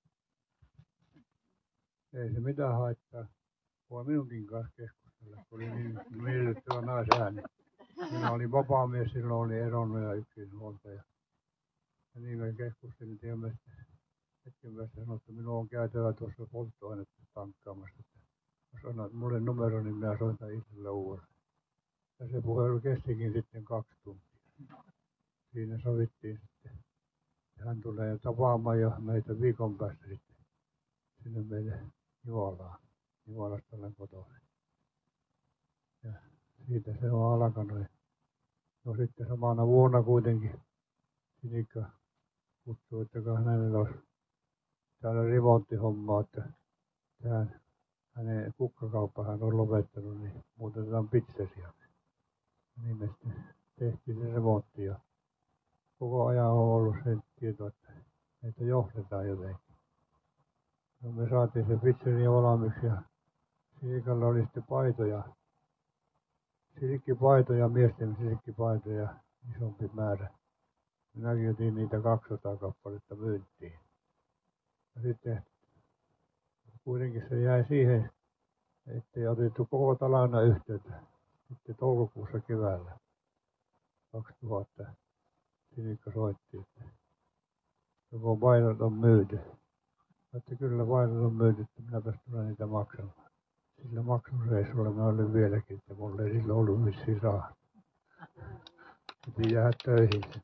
ei se mitään haittaa. Voi minunkin kanssa keskustella, kun oli niin miellyttävä naisääni. Minä olin vapaamies, silloin oli eronnut ja yksinhuoltaja. Ja niin me keskustelin ilmeisesti. Hetken päästä sanoi, että minun on käytävä tuossa polttoainetta tankkaamassa. Mä sanoin, että mulle numero, niin minä soitan itselle uudelleen. Ja se puhelu kestikin sitten kaksi tuntia. Siinä sovittiin sitten. Ja hän tulee tapaamaan jo meitä viikon päästä sitten sinne meille Juolaan. Juolasta olen kotoisin. Ja siitä se on alkanut. No sitten samana vuonna kuitenkin Sinikka kutsui, että hänellä olisi täällä remonttihommaa, että tähän hänen kukkakauppa hän on lopettanut, niin muutetaan pizzeriaksi. Niin me sitten tehtiin se remontti ja koko ajan on ollut se tieto, että meitä johdetaan jotenkin. No me saatiin se pizzeria valmiiksi ja Sinikalla oli sitten paitoja, silkkipaitoja, miesten silkkipaitoja, isompi määrä. Minäkin otin niitä kaksisataa kappaletta myyntiin. Ja sitten kuitenkin se jäi siihen, ettei otettu koko talana yhteyttä. Sitten toukokuussa keväällä kaksituhatta Sinikka soitti, että joko painot on myyty. Että kyllä painot on myyty, että minäpäs tulen niitä maksamaan. Sillä maksureissulla mä olin vieläkin, että mulla ei silloin ollut vissiin rahaa. Piti jäädä töihin sitten.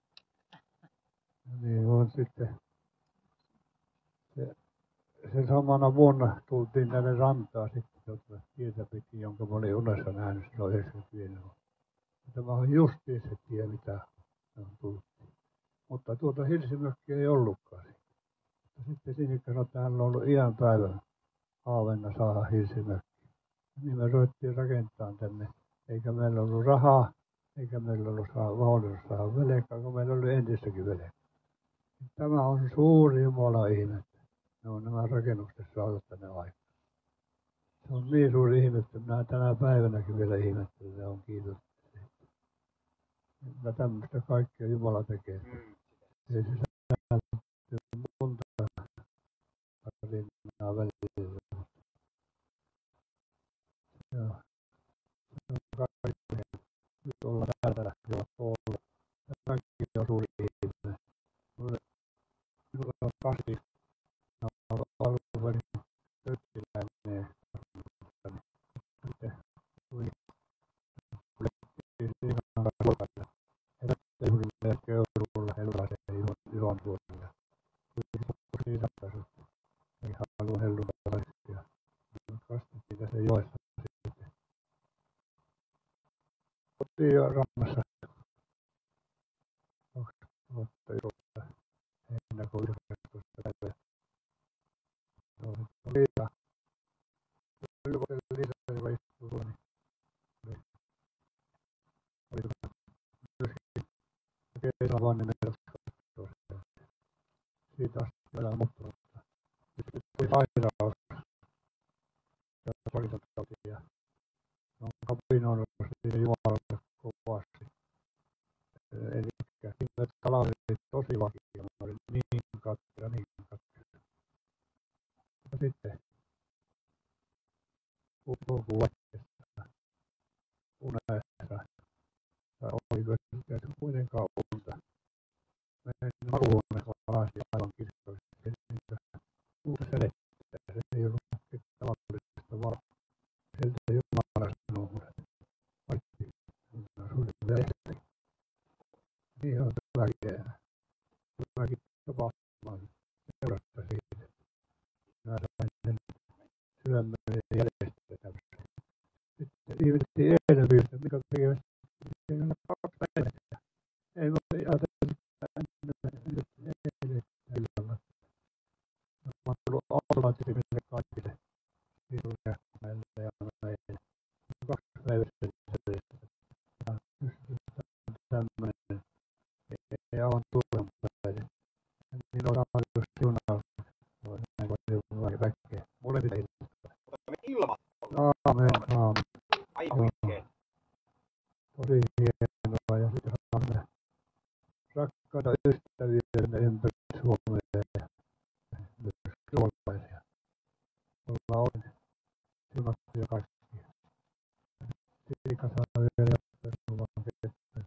Ja niin on sitten. Se, sen samana vuonna tultiin tänne rantaan sitten tuota tietä pitkin, jonka mä olin unessa nähnyt silloin yhdeksänkymmentäviisi vuonna. Tämä on justiin se tie, mitä on tullut. Mutta tuota hirsimökkiä ei ollutkaan. Ja sitten Sinikka sanoi, että hän on ollut iän päivän haaveena saada hirsimökki. Niin me ruvettiin rakentamaan tänne. Eikä meillä ollut rahaa, eikä meillä ollut mahdollisuus saada velkaa, kun meillä oli entistäkin velkaa. Tämä on suuri Jumalan ihme. Ne on nämä rakennukset saatu tänne aikaan. Se on niin suuri ihme, että minä tänä päivänäkin vielä ihmettelen, että on kiitos. Ja tämmöistä kaikkea Jumala tekee. Ei se sisältyy monta tarinaa välillä. Ja se on kaikkea. Nyt ollaan täällä jo koululla. Tämäkin on suuri ihminen. Minulla on kasi. Ja on alkuperin tökkiläinen. Sitten tuli ihan ruokalla. Ja sitten yhdelle keuruulla hellaseen ilon tuolla. Kyllä siitä päässyt. Ei halua hellunta kaikkia. Kastettiin tässä joessa sitten. Kotiin jo rannassa. kaksi vuotta isolla. Heinäkuun yhdestoista päivää. Se oli Liisa. Ylkoisen Liisa, joka istuu tuolla. Oli myöskin Keisala Vannin ehdottaa. Siitä asti elää muuttunut. Sitten tuli sairaus. Ja soritotautia. On kapinoinut siitä Jumalalle kovasti. Eli siinä kala oli tosi vakia. Mä olin niin katkera, niin katkera. Ja sitten ulkuun laitteesta unessa. Tai oliko se kuitenkaan unta. Menin makuuhuoneessa alas ja aivan kirjoitin. Uutta selittää. Se ei ollut tavallisesta valoa. Sieltä Jumala sanoo mulle. Kaikki. Sulle lehti. Niin on hyväkin. Hyväkin tapahtumaan. Seurasta siitä. Mä sain sen sydämeni järjestettäväksi. Sitten ihmettiin eilen pyystä, mikä tekee kaksi päivää. Ei voi ajatella eilen illalla. Mä oon tullut automaattisesti kaikille. Siitä oli näille ja näille. Kaksi päivästä selvästi. Ja tämmöinen. Ei aivan turvanpäinen. Niin on saanut siunaa. Näin paljon väkeä. Mulle pitää ilmoittaa. Otamme ilman. Aamen, aamen. Ai oikein. Tosi hienoa ja sitten saamme rakkaita ystäviä ympäri Suomea ja myös suomalaisia. Ollaan oikein siunattuja kaikkia. Siika saa vielä jatkaa luvan ketään.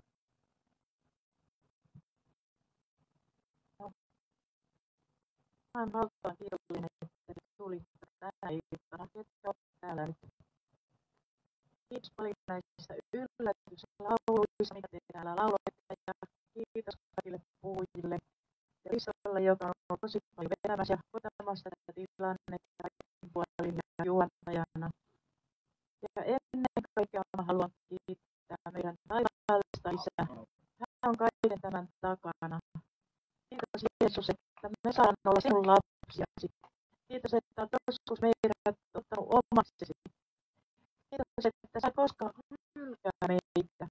Mä oon valtavan kiitollinen, että tulit tänä iltana. Ketkä olet täällä nyt? Kiitos paljon näistä yllätyslauluista, mitä te täällä lauloitte. Ja kiitos kaikille puhujille. Ja Lisalle, joka on ollut tosi paljon vetämässä ja hoitamassa tätä tilannetta kaikin puolin ja juontajana. Ja ennen kaikkea mä haluan kiittää meidän taivaallista Isää. Hän on kaiken tämän takana. Kiitos Jeesus, että me saan olla sinun lapsiasi. Kiitos, että olet joskus meidät ottanut omaksesi. Kiitos, että sä koskaan hylkää meitä.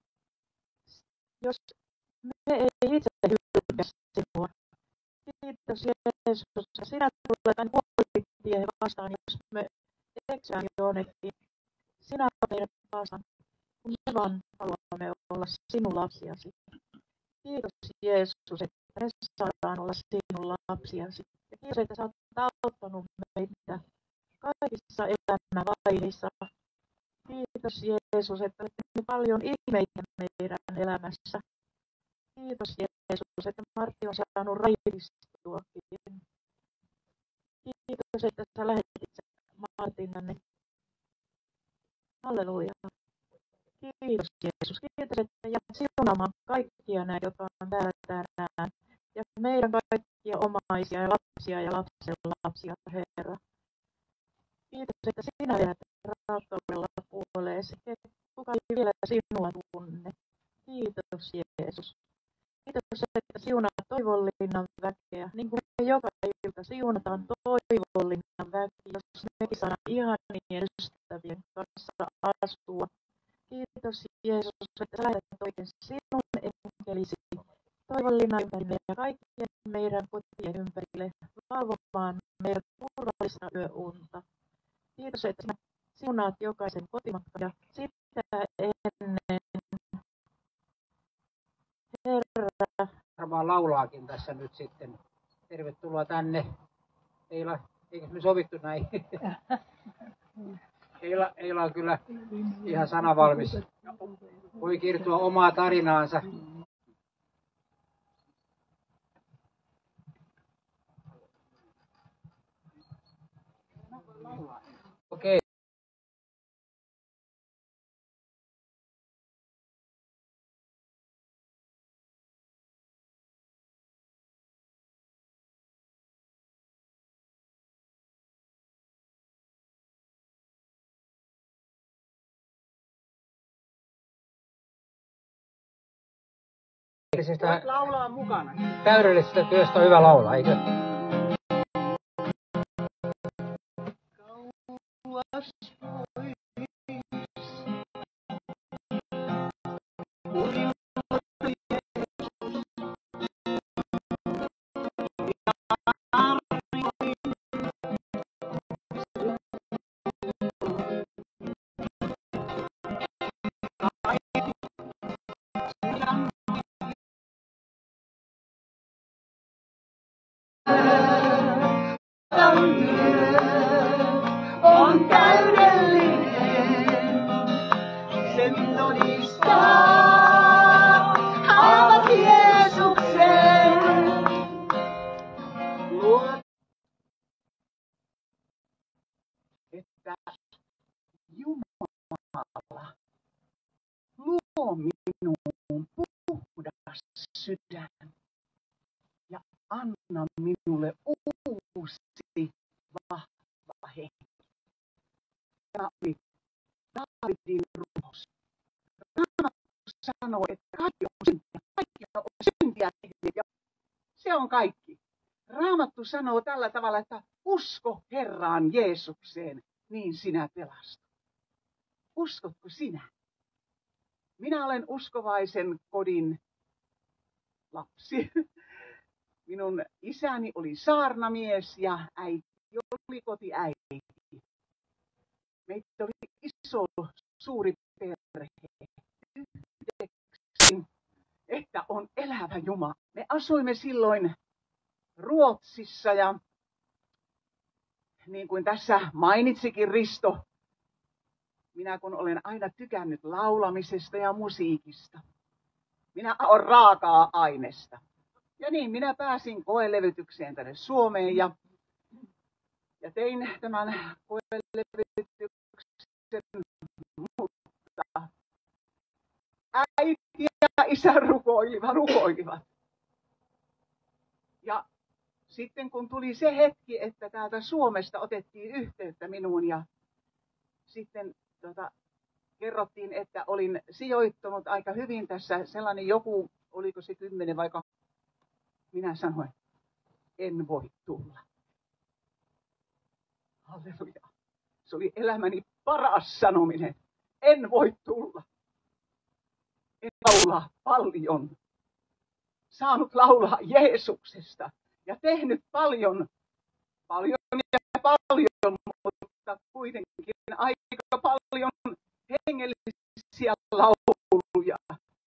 Jos me ei itse hylkää sinua. Kiitos Jeesus, että sinä tulet aina puolitien vastaan, jos me eksyään jonnekin. Sinä olet meidän vastaan, kun me vaan haluamme olla sinun lapsiasi. Kiitos Jeesus, että me saadaan olla sinun lapsiasi. Ja kiitos, että sä olet auttanut meitä kaikissa elämän vaiheissa. Kiitos Jeesus, että olet tehnyt paljon ihmeitä meidän elämässä. Kiitos Jeesus, että Martti on saanut raivistuakin. Kiitos, että sä lähetit Martin tänne. Halleluja. Kiitos Jeesus. Kiitos, että jäät siunaamaan kaikkia näitä, jotka on täällä tänään. Ja meidän kaikkia omaisia ja lapsia ja lapsen lapsia, Herra. Kiitos, että sinä jäät rakkaudella puoleesi. Kuka ei vielä sinua tunne. Kiitos Jeesus. Kiitos, että siunaat Toivonlinnan väkeä. Niin kuin me joka ilta siunataan Toivonlinnan väkeä, jos mekin saadaan ihanien ystävien kanssa asua. Kiitos Jeesus, että sä lähetät oikein sinun enkelisi Toivonlinnan ympärille ja kaikkien meidän kotien ympärille valvomaan meidän turvallista yöunta. Kiitos, että sinä siunaat jokaisen kotimatkan ja sitä ennen Herra. Varmaan laulaa. laulaakin tässä nyt sitten. Tervetuloa tänne. Eila, eikö me sovittu näin? Eila, Eila on kyllä ihan sanavalmis. Voi kertoa omaa tarinaansa. Okei. Voit laulaa mukana. Täydellisestä työstä on hyvä laulaa, eikö? On täydellinen, sen todistaa haavat Jeesuksen. Luo, että Jumala luo minuun puhdas sydän ja anna minulle uusi vahva henki. Tämä oli Daavidin rukous. Raamattu sanoo, että kaikki on syntiä, kaikki on syntiä tehneet ja se on kaikki. Raamattu sanoo tällä tavalla, että usko Herraan Jeesukseen, niin sinä pelastut. Uskotko sinä? Minä olen uskovaisen kodin lapsi. Minun isäni oli saarnamies ja äiti oli kotiäiti. Meitä oli iso, suuri perhe. Yhdeksi, että on elävä Jumala. Me asuimme silloin Ruotsissa ja niin kuin tässä mainitsikin Risto, minä kun olen aina tykännyt laulamisesta ja musiikista. Minä olen raakaa aineesta. Ja niin, minä pääsin koelevytykseen tänne Suomeen ja, ja tein tämän koelevytyksen, mutta äiti ja isä rukoilivat, rukoilivat. Ja sitten kun tuli se hetki, että täältä Suomesta otettiin yhteyttä minuun ja sitten tota, kerrottiin, että olin sijoittunut aika hyvin tässä sellainen joku, oliko se kymmenen vai kaksi. Minä sanoin, en voi tulla. Halleluja. Se oli elämäni paras sanominen. En voi tulla. En laulaa paljon. Saanut laulaa Jeesuksesta ja tehnyt paljon, paljon ja paljon, mutta kuitenkin aika paljon hengellisiä lauluja.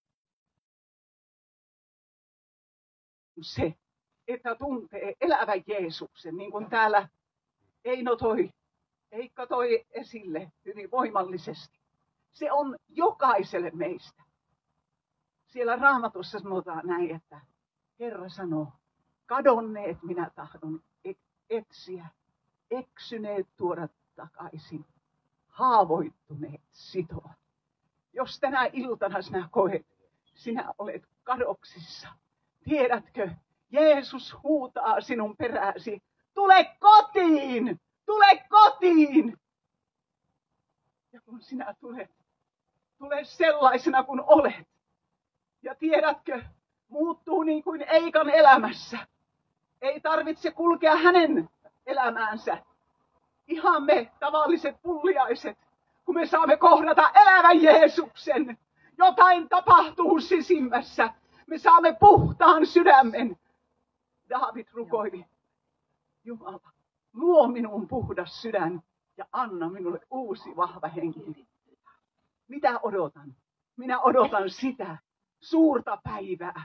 Se, että tuntee elävän Jeesuksen, niin kuin täällä Eino toi, Heikka toi esille hyvin voimallisesti. Se on jokaiselle meistä. Siellä Raamatussa sanotaan näin, että Herra sanoo, kadonneet minä tahdon etsiä, eksyneet tuoda takaisin, haavoittuneet sitoa. Jos tänä iltana sinä koet, sinä olet kadoksissa, tiedätkö, Jeesus huutaa sinun peräsi, tule kotiin, tule kotiin. Ja kun sinä tulet, tule sellaisena kuin olet. Ja tiedätkö, muuttuu niin kuin Eikan elämässä. Ei tarvitse kulkea hänen elämäänsä. Ihan me tavalliset pulliaiset, kun me saamme kohdata elävän Jeesuksen. Jotain tapahtuu sisimmässä. Me saamme puhtaan sydämen. Daavid rukoili, Jumala, luo minun puhdas sydän ja anna minulle uusi vahva henki. Mitä odotan? Minä odotan sitä suurta päivää,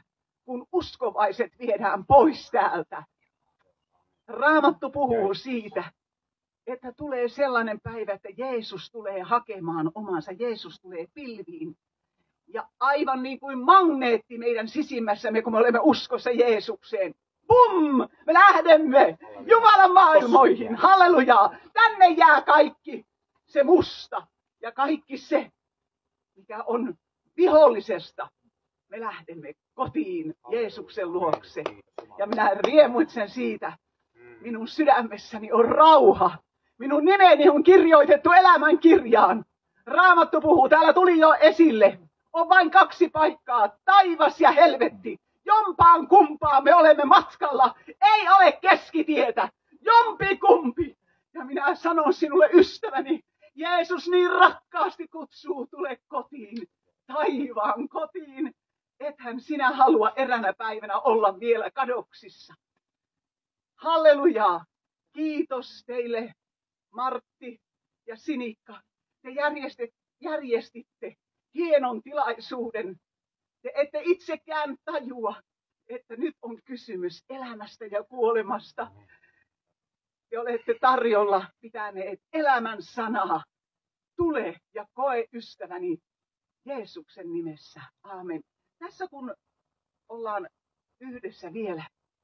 kun uskovaiset viedään pois täältä. Raamattu puhuu siitä, että tulee sellainen päivä, että Jeesus tulee hakemaan omansa. Jeesus tulee pilviin. Ja aivan niin kuin magneetti meidän sisimmässämme, kun me olemme uskossa Jeesukseen. Bum! Me lähdemme Jumalan maailmoihin. Hallelujaa! Tänne jää kaikki se musta ja kaikki se, mikä on vihollisesta. Me lähdemme kotiin Jeesuksen luokse. Ja minä riemuitsen siitä. Minun sydämessäni on rauha. Minun nimeni on kirjoitettu elämän kirjaan. Raamattu puhuu, täällä tuli jo esille. On vain kaksi paikkaa, taivas ja helvetti. Jompaan kumpaan me olemme matkalla. Ei ole keskitietä. Jompi kumpi. Ja minä sanon sinulle ystäväni, Jeesus niin rakkaasti kutsuu, tule kotiin. Taivaan kotiin. Ethän sinä halua eränä päivänä olla vielä kadoksissa. Hallelujaa. Kiitos teille, Martti ja Sinikka. Te järjestit, järjestitte hienon tilaisuuden. Te ette itsekään tajua, että nyt on kysymys elämästä ja kuolemasta. Te olette tarjolla pitäneet elämän sanaa. Tule ja koe ystäväni Jeesuksen nimessä. Aamen. Tässä kun ollaan yhdessä vielä.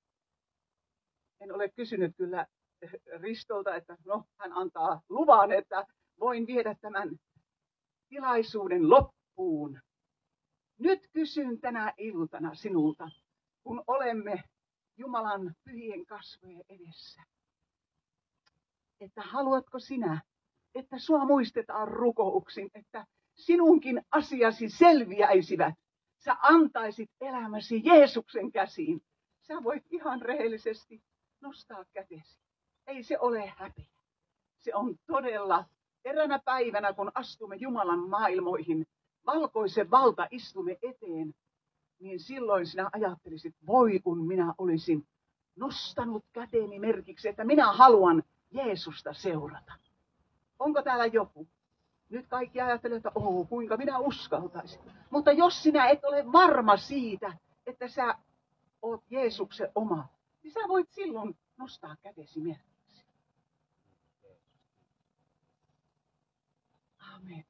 En ole kysynyt kyllä Ristolta, että no, hän antaa luvan, että voin viedä tämän tilaisuuden loppuun. Nyt kysyn tänä iltana sinulta, kun olemme Jumalan pyhien kasvojen edessä, että haluatko sinä, että sua muistetaan rukouksin, että sinunkin asiasi selviäisivät. Sä antaisit elämäsi Jeesuksen käsiin. Sä voit ihan rehellisesti nostaa kätesi. Ei se ole häpeä. Se on todella eränä päivänä, kun astumme Jumalan maailmoihin, valkoisen valta istumme eteen, niin silloin sinä ajattelisit, voi kun minä olisin nostanut käteeni merkiksi, että minä haluan Jeesusta seurata. Onko täällä joku? Nyt kaikki ajattelee, että oh, kuinka minä uskaltaisin. Mutta jos sinä et ole varma siitä, että sä oot Jeesuksen oma, niin sä voit silloin nostaa kätesi merkiksi. Amen.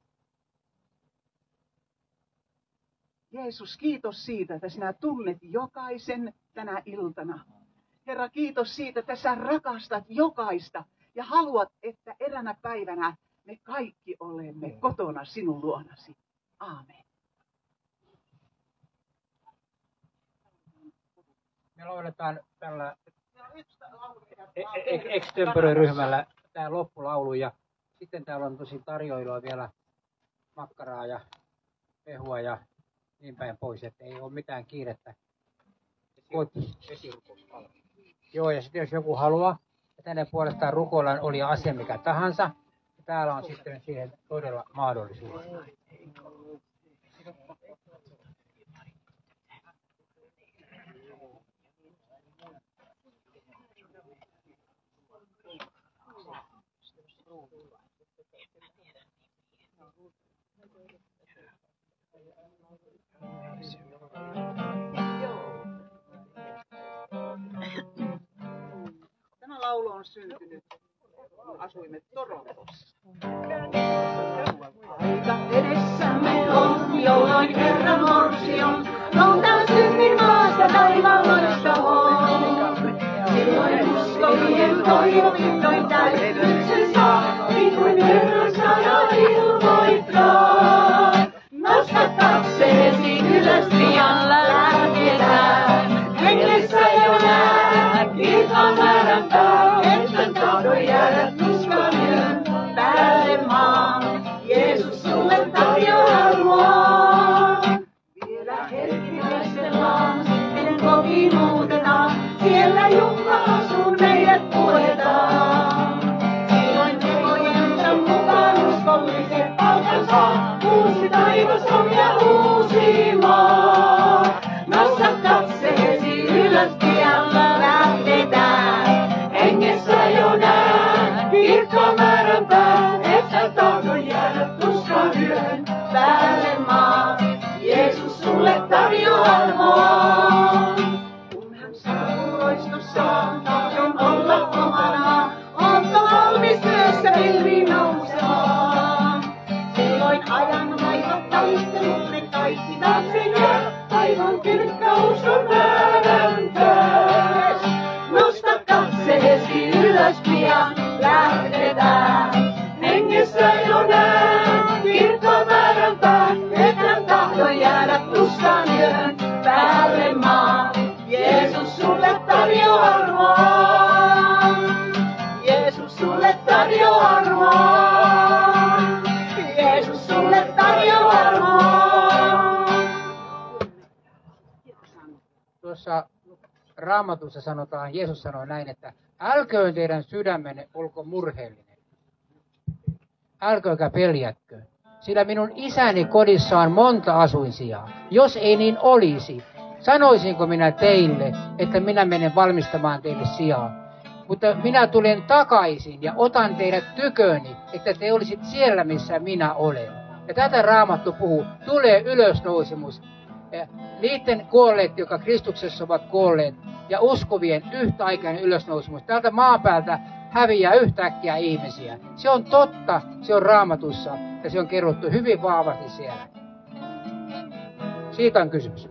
Jeesus, kiitos siitä, että sinä tunnet jokaisen tänä iltana. Herra, kiitos siitä, että sä rakastat jokaista ja haluat, että eränä päivänä me kaikki olemme kotona sinun luonasi. Aamen. Me lauletaan tällä extempore-ryhmällä tämä loppulaulu ja sitten täällä on tosi tarjoilua vielä makkaraa ja pehua ja niin päin pois, että ei ole mitään kiirettä. Voit... Joo, ja sitten jos joku haluaa, että hänen puolestaan rukoillaan oli asia mikä tahansa, täällä on sitten siihen todella mahdollisuus. Tämä laulu on syntynyt, kun asuimme Torontossa. Aika edessämme on, jolloin Herran morsion noutaa synnin maasta taivaan loistahoon. Silloin uskovien toivo vihdoin täytyksen saa, niin kuin Herran sana ilmoittaa. Nosta katseesi ylös pian lähdetään, hengessä jo näet ilman määränpää, et tahdo jäädä tuskan yön päälle maan. Jeesus sulle tarjoaa luon. Vielä hetki taistellaan, sitten kotiin muutetaan, siellä Jumala sun meidät puetaan. Silloin tekojensa mukaan uskolliset palkan saa, uusi taivas on ja uusi maa. Nosta katseesi ylös pian lähdetään, hengessä jo näet tuossa Raamatussa sanotaan, Jeesus sanoi näin, että älköön teidän sydämenne olko murheellinen. Älköökä peljätkö, sillä minun isäni kodissa on monta asuinsijaa. Jos ei niin olisi, sanoisinko minä teille, että minä menen valmistamaan teille sijaa. Mutta minä tulen takaisin ja otan teidät tyköni, että te olisit siellä, missä minä olen. Ja tätä Raamattu puhuu. Tulee ylösnousemus. Ja niiden kuolleet, jotka Kristuksessa ovat kuolleet, ja uskovien yhtäaikainen ylösnousemus. Täältä maapäältä häviää yhtäkkiä ihmisiä. Se on totta, se on Raamatussa ja se on kerrottu hyvin vahvasti siellä. Siitä on kysymys.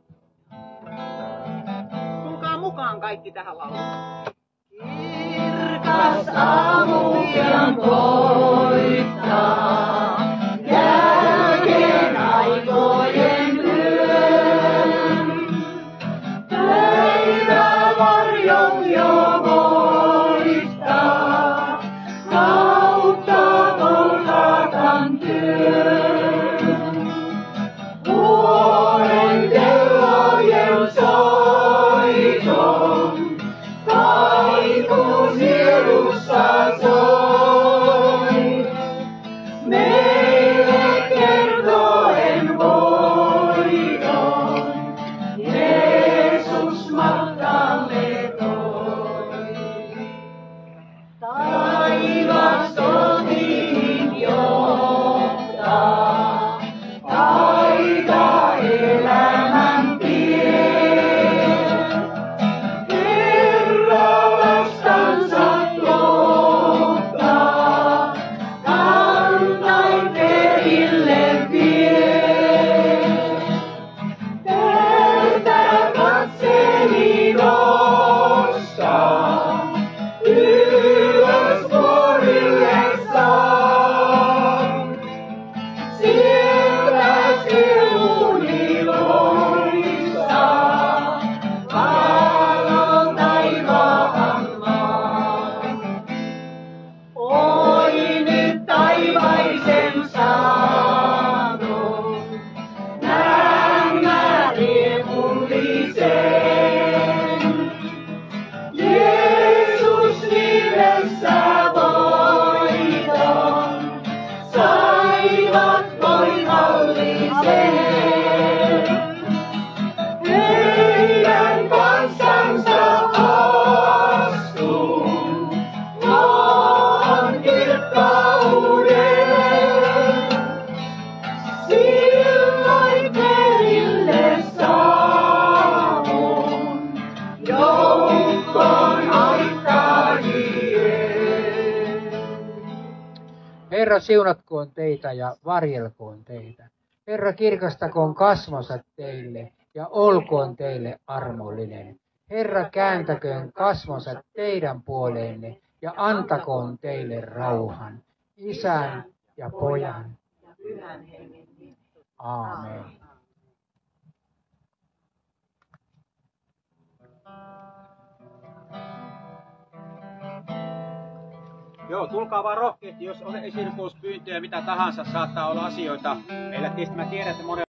Tulkaa mukaan kaikki tähän lauluun. Kirkas aamu pian koittaa, jälkeen aikojen yön. Päivä varjon jo voittaa, kautta Golgatan työn. Vuoden kellojen soiton, kaiku sielussa soi, meille kertoen voiton, Jeesus matkalle toi. Taivas kotiin johtaa, taika elämän tie. Herra siunatkoon teitä ja varjelkoon teitä. Herra kirkastakoon kasvonsa teille ja olkoon teille armollinen. Herra kääntäköön kasvonsa teidän puoleenne ja antakoon teille rauhan. Isän ja Pojan. Aamen. Joo, tulkaa vaan rohkeasti, jos on esirukouspyyntöjä, mitä tahansa, saattaa olla asioita. Meillä tietysti mä tiedän, että monet